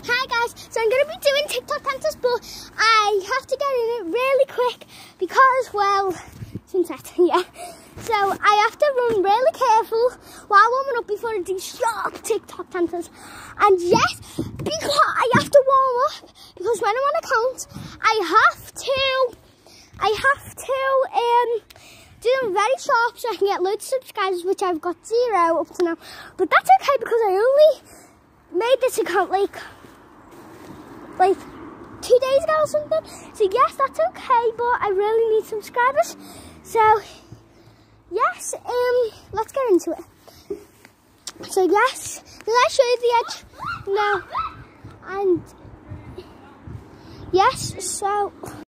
Hi guys, so I'm going to be doing TikTok dances, but I have to get in it really quick because, well, sunset, yeah. So I have to run really careful while warming up before I do sharp TikTok dances. And yes, because I have to warm up, because when I'm on a count, I have to do them very sharp so I can get loads of subscribers, which I've got 0 up to now. But that's okay because I only made this account like 2 days ago or something. So yes, that's okay, but I really need subscribers. So yes, let's get into it. So yes, did I show you the edge? No. And yes, so